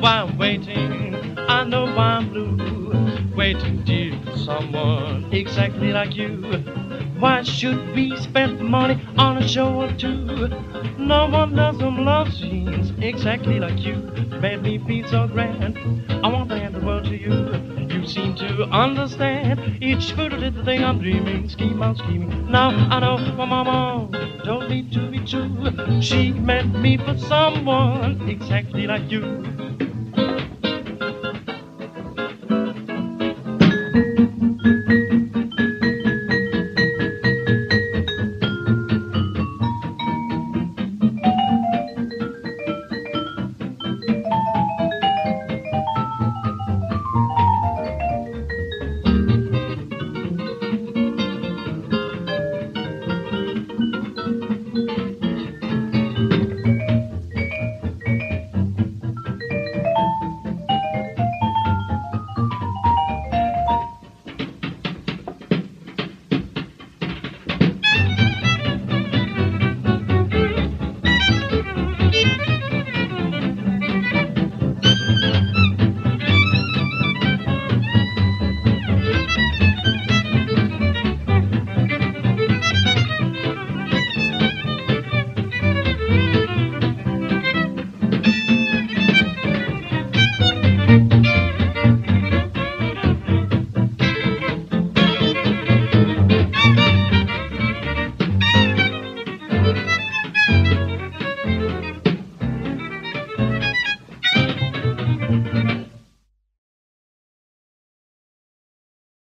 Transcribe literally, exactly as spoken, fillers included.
why I'm waiting. I know why I'm blue. Waiting, dear, for someone exactly like you. Why should we spend money on a show or two? No one does them love scenes exactly like you. Made me feel so grand. I want to hand the world to you. You seem to understand each little thing I'm dreaming. Scheme on scheming. Now I know my mama told me to be true. She meant me for someone exactly like you.